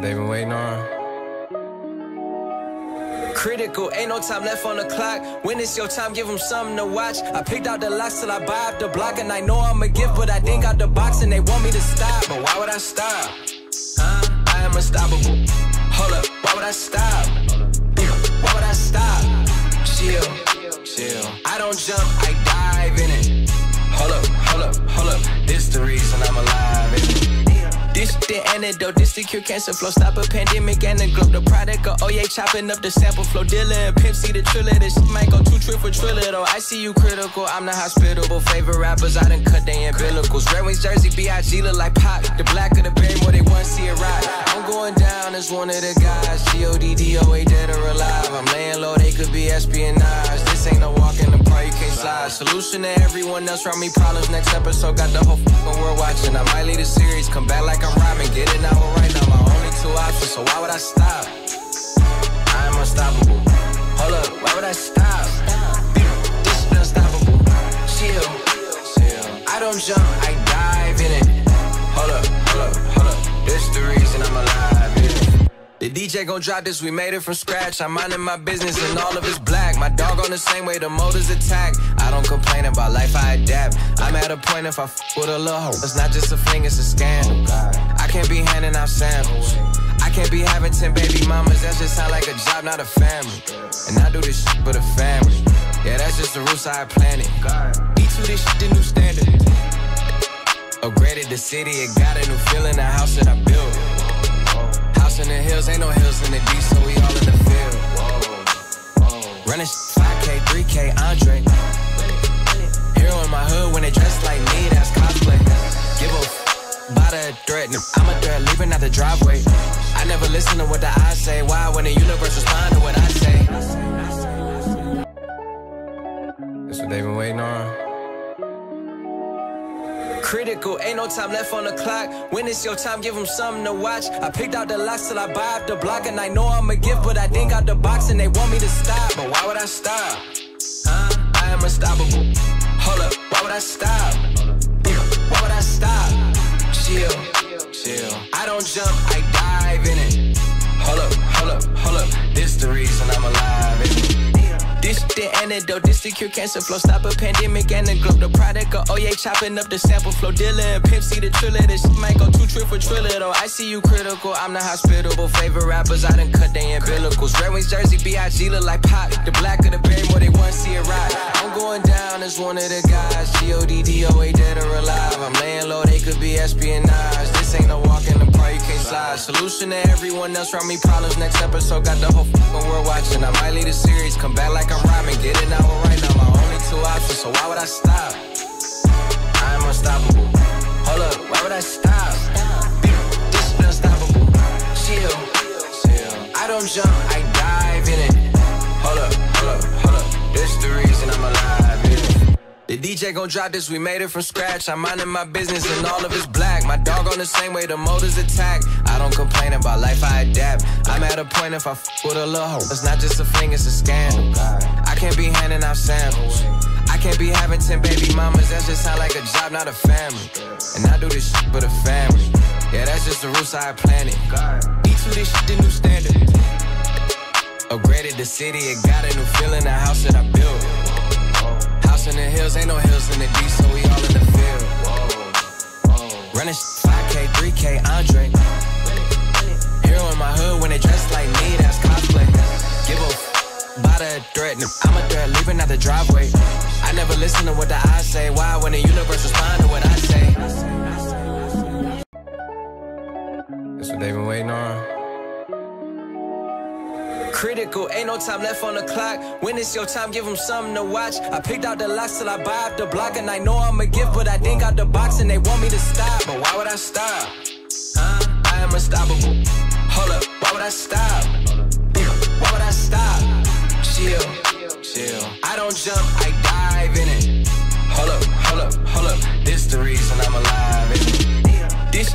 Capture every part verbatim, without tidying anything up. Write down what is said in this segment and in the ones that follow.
they been waiting on. Critical, ain't no time left on the clock. When it's your time, give them something to watch. I picked out the locks till I buy up the block. And I know I'm a gift, but I think out the box and they want me to stop. But why would I stop? Huh? I am unstoppable. Hold up, why would I stop? Why would I stop? Chill, chill. I don't jump, I dive in it. Hold up, hold up, hold up. This the reason I'm alive, isn't it? This the antidote, this the cure cancer flow. Stop a pandemic and the globe. The product of oh yeah, chopping up the sample flow. Dealer and Pimp C the triller. This shit might go two trip for triller though. I see you critical, I'm the hospitable. Favorite rappers, I done cut they umbilicals. Red Wings jersey, B I G look like Pac. The black of the berry, more they want to see it ride. I'm going down as one of the guys. G O D D O A dead or alive. I'm laying low, they could be espionage. This ain't no walk in the park, you can't slide. Solution to everyone else around me problems. Next episode got the whole fucking world watching. I might lead a series, come back like I'm rhyming. Get it now or right now, my only two options. So why would I stop? I am unstoppable. Hold up, why would I stop? This is unstoppable. Chill, chill. I don't jump, I dive in it. Hold up, hold up, hold up. This the reason I'm alive, yeah. The D J gon' drop this, we made it from scratch. I'm minding my business and all of it's black. My dog on the same way, the motors attack. I don't complain about life, I adapt. I'm at a point if I f with a little hoe. It's not just a fling, it's a scandal. I can't be handing out samples. I can't be having ten baby mamas. That just sound like a job, not a family. And I do this shit for the family. Yeah, that's just the roots I planted. B two, this shit the new standard. Upgraded the city, it got a new feeling. The house that I built. House in the hills, ain't no hills in the D, so we all in the field. Running five K, three K, Andre. Hero in my hood when they dress like me, that's cosplay. Give a f by the threat, I'm a threat, leaving out the driveway. I never listen to what the eyes say. Why when the universe respond to what I say? That's what they've been waiting on. Critical, ain't no time left on the clock. When it's your time, give them something to watch. I picked out the locks till I buy up the block. And I know I'm a gift, but I think out the box and they want me to stop. But why would I stop? Huh? I am unstoppable. Hold up, why would I stop? Why would I stop? Chill, chill. I don't jump, I dive in it. Hold up, hold up, hold up. This the reason I'm alive, isn't it? This the antidote, this the cure cancer flow. Stop a pandemic and the globe. The product of oh yeah, chopping up the sample flow. Dealer and Pimp C the triller. This shit might go two trip for triller though. I see you critical, I'm the hospitable. Favorite rappers, I done cut they umbilicals. Red Wings jersey, B I G look like Pac. The black of the berry, more they want to see it ride. I'm going down as one of the guys. G O D D O A dead or alive. I'm laying low, they could be espionage. This ain't no walk in the park, you can't slide. Solution to everyone else around me problems. Next episode got the whole fucking world watching. I might lead a series, come back like I'm rhyming. Get it now or right now, my only two options. So why would I stop? I am unstoppable. Hold up, why would I stop? This is unstoppable. Chill, chill. I don't jump, I dive in it. Hold up, hold up, hold up. This the reason I'm alive, yeah. The D J gon' drop this, we made it from scratch. I'm minding my business and all of it's black. My dog on the same way, the motors attack. I don't complain about life, I adapt. I'm at a point if I f with a little hoe. It's not just a fling, it's a scandal. I can't be handing out samples. I can't be having ten baby mamas. That just sound like a job, not a family. And I do this shit for the family. Yeah, that's just the roots I planted. B two, this shit the new standard. Upgraded the city, it got a new feeling. The house that I built. House in the hills, ain't no hills in the D, so we all in the field. Running five K, three K, Andre. Hero in my hood when they dress like me, that's cosplay. Give a f by the threat, I'm a threat, leaving out the driveway. I never listen to what the eyes say. Why when the universe respond to what I say? That's what they've been waiting on. Critical, ain't no time left on the clock. When it's your time, give them something to watch. I picked out the locks till I buy up the block. And I know I'm a gift, but I think out the box and they want me to stop. But why would I stop? Huh? I am unstoppable. Hold up, why would I stop? Why would I stop? Chill, chill. I don't jump, I dive in it. Hold up, hold up, hold up. This the reason I'm alive, isn't it? This the end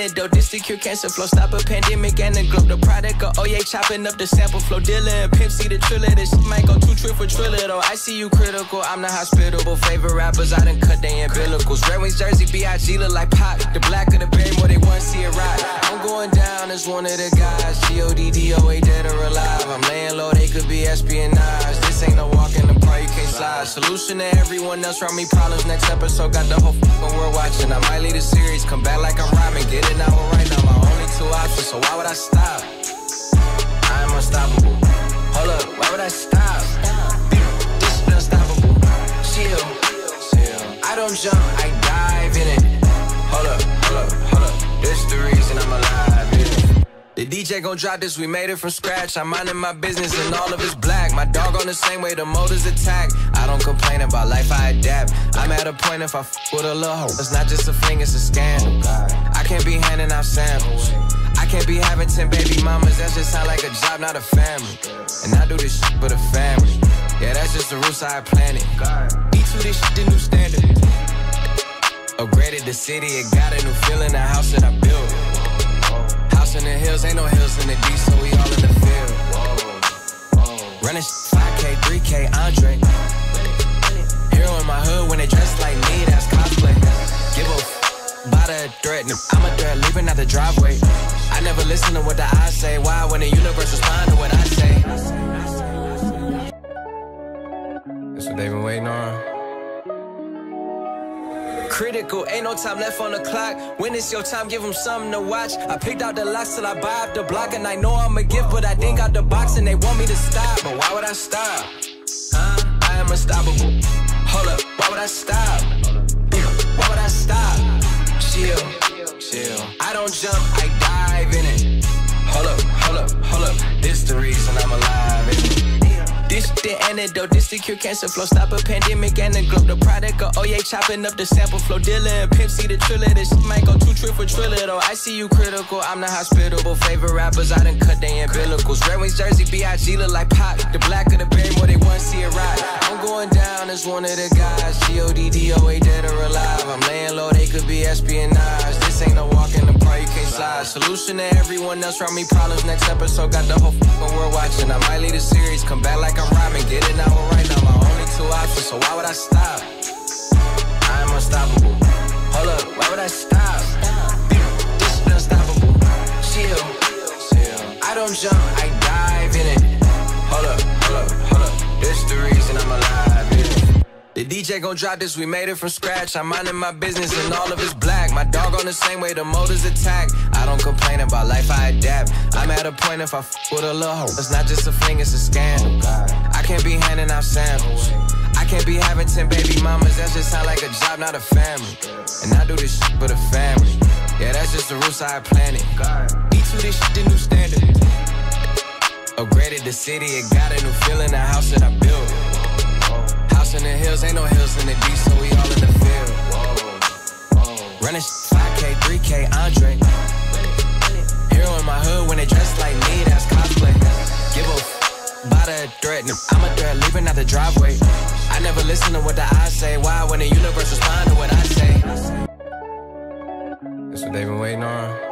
antidote. This to cure cancer flow. Stop a pandemic and the globe. The product of oh yeah, chopping up the sample flow. Dealer and Pimp C the Triller. This shit might go two trip for Triller though. I see you critical. I'm the hospitable. Favorite rappers, I done cut they umbilicals. Red Wings jersey, B I G look like Pac. The black of the berry, more they want to see it ride. I'm going down as one of the guys. G O D D O A dead or alive. I'm laying low, they could be espionage. This ain't no walk in the park, you can't slide. Solution to everyone else around me problems. Next episode got the whole fucking world watching. I might lead a series, come back like I'm rhyming. Get it now right now, my only two options. So why would I stop? I am unstoppable. Hold up, why would I stop? This is unstoppable. Chill, chill. I don't jump, I dive in it. Hold up, hold up, hold up. This the reason I'm alive, yeah. The D J gon' drop this, we made it from scratch. I'm minding my business and all of it's black. My dog on the same way, the motors attack. I don't complain about life, I adapt. I'm at a point if I f with a little hoe. It's not just a fling, it's a scandal. I can't be handing out samples. I can't be having ten baby mamas. That just sound like a job, not a family. And I do this shit for the family. Yeah, that's just the roots I planted. B two, this shit the new standard. Upgraded the city, it got a new feeling. The house that I built. House in the hills, ain't no hills in the D, so we all in the field. Running five K, three K, Andre. Hero in my hood when they dress like me, that's cosplay. Give a f by the threat, I'm a threat, leaving out the driveway. I never listen to what the eyes say. Why when the universe respond to what I say? That's what they've been waiting on. Critical, ain't no time left on the clock. When it's your time, give them something to watch. I picked out the locks till I buy up the block. And I know I'm a gift, but I didn't got the box and they want me to stop. But why would I stop? Huh? I am unstoppable. Hold up, why would I stop? Why would I stop? Chill, chill. I don't jump, I dive in it. Hold up, hold up, hold up. This the reason I'm alive, isn't it? This the antidote, this the cure cancer flow. Stop a pandemic and the globe. The product of oh yeah, chopping up the sample flow. Dealer and Pimp C the Triller. This shit might go two trip for Triller though. I see you critical, I'm the hospitable. Favorite rappers, I done cut they umbilicals. Red Wings jersey, B I G look like Pac. The black of the berry, more they want to see it ride. I'm going down as one of the guys. G O D D O A dead or alive. I'm laying low, they could be espionage. This ain't no walk in the park, you can't slide. Solution to everyone else around me problems. Next episode got the whole fucking world watching. I might lead a series, come back like I'm rhyming. Get it now right now, my only two options. So why would I stop? I am unstoppable. Hold up, why would I stop? This is unstoppable. Chill, chill. I don't jump, I dive in it. Hold up, hold up, hold up. This the reason I'm alive, yeah. The D J gon' drop this, we made it from scratch. I'm minding my business and all of it's black. My dog on the same way, the motors attack. I don't complain about life, I adapt. I'm at a point if I f with a little hoe. It's not just a fling, it's a scandal. I can't be handing out samples. I can't be having ten baby mamas. That just sound like a job, not a family. And I do this shit for the family. Yeah, that's just the roots I planted. B two, this shit the new standard. Upgraded the city, it got a new feeling. The house that I built. House in the hills, ain't no hills in the D, so we all in the field. Running five K, three K, Andre. Hero in my hood when they dress like me, that's cosplay. Give a f by the threat, I'm a threat, leaving out the driveway. I never listen to what the eyes say. Why when the universe respond to what I say? That's what they've been waiting on.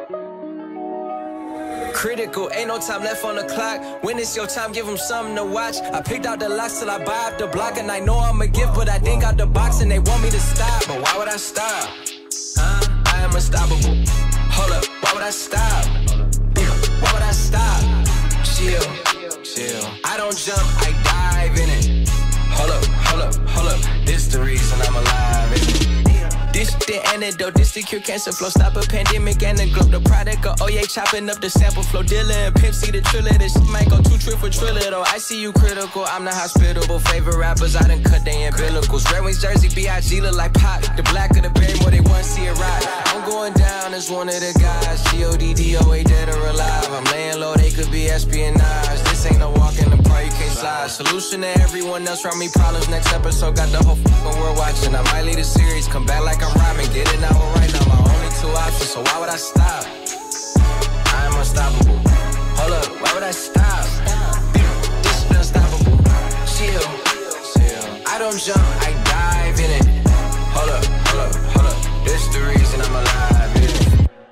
Critical, ain't no time left on the clock. When it's your time, give them something to watch. I picked out the locks till I buy up the block. And I know I'm a gift, but I didn't got the box and they want me to stop. But why would I stop? Huh? I am unstoppable. Hold up, why would I stop? Why would I stop? Chill, chill. I don't jump, I dive in it. Hold up, hold up, hold up. This the reason I'm alive, isn't it? This the antidote, this the cure cancer flow. Stop a pandemic and the globe. The product of oh yeah, chopping up the sample flow. Dealer and Pimp C the Triller. This shit might go two trip for Triller though. I see you critical, I'm the hospitable. Favorite rappers, I done cut they umbilicals. Red Wings jersey, B I G look like Pac. The black of the berry, more they want to see it ride. I'm going down as one of the guys. G O D D O A dead or alive. I'm laying low, they could be espionage. This ain't no walk in the park, you can't slide. Solution to everyone else around me problems. Next episode got the whole fucking world watching. I might lead a series, come back like I'm rhyming. Get it now right now, my only two options. So why would I stop? I am unstoppable. Hold up, why would I stop? This is unstoppable. Chill, chill. I don't jump, I dive in it. Hold up, hold up, hold up. This the reason I'm alive, yeah.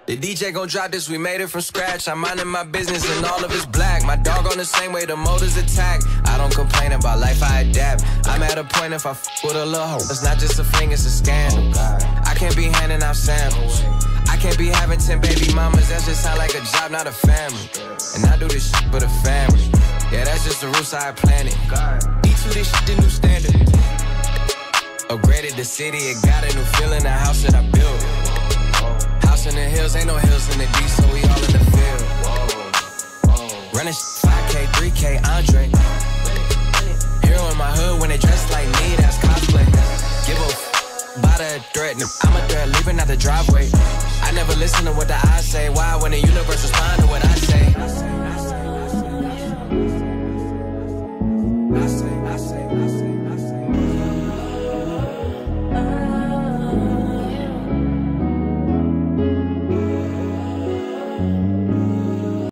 The D J gon' drop this, we made it from scratch. I'm minding my business and all of it's black. My dog on the same way the motors attack. I don't complain about life, I adapt. I'm at a point if I f with a little hoe, it's not just a fling, it's a scandal. I can't be handing out samples. I can't be having ten baby mamas, that just sound like a job, not a family. And I do this shit for the family. Yeah, that's just the roots I planted. E two, this shit the new standard. Upgraded the city, it got a new feeling, the house that I built. House in the hills, ain't no hills in the D, so we all in the field. Running five K, three K, Andre. Hero in my hood when they dress like me, that's cosplay. Give a f by the threat, I'm a threat, leaving out the driveway. I never listen to what the eyes say, why when the universe respond to what I say?